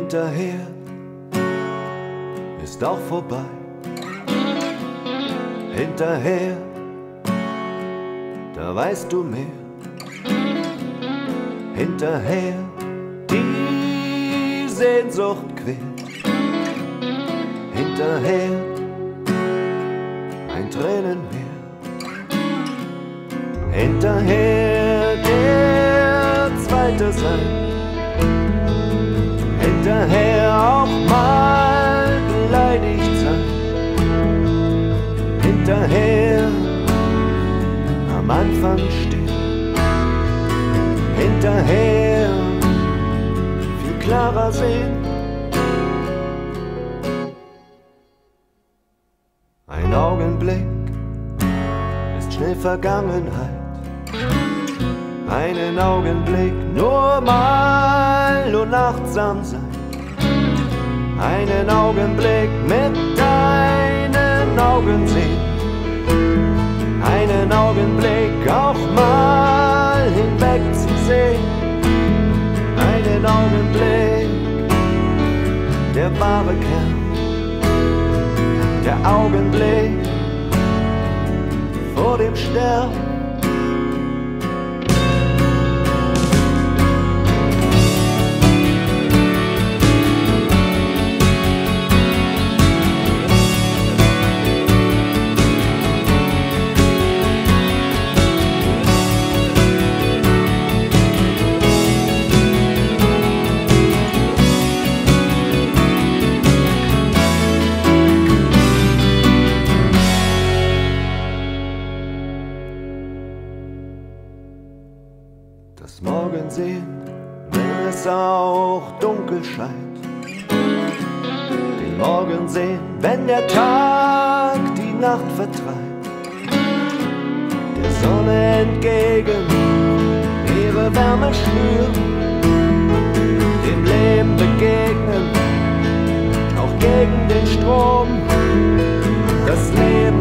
Hinterher ist auch vorbei. Hinterher, da weißt du mehr. Hinterher, die Sehnsucht quält. Hinterher, ein Tränenmeer. Hinterher, der Zweite sein. Hinterher auch mal beleidigt sein. Hinterher am Anfang stehen. Hinterher viel klarer sehen. Ein Augenblick ist schnell Vergangenheit. Einen Augenblick nur mal unachtsam sein. Einen Augenblick mit deinen Augen sehen. Einen Augenblick auch mal hinwegzusehen. Einen Augenblick, der wahre Kern. Der Augenblick vor dem Sterben. Das Morgensehen, wenn es auch dunkel scheint. Den Morgen sehen, wenn der Tag die Nacht vertreibt. Der Sonne entgegen ihre Wärme spüren. Dem Leben begegnen, auch gegen den Strom. Das Leben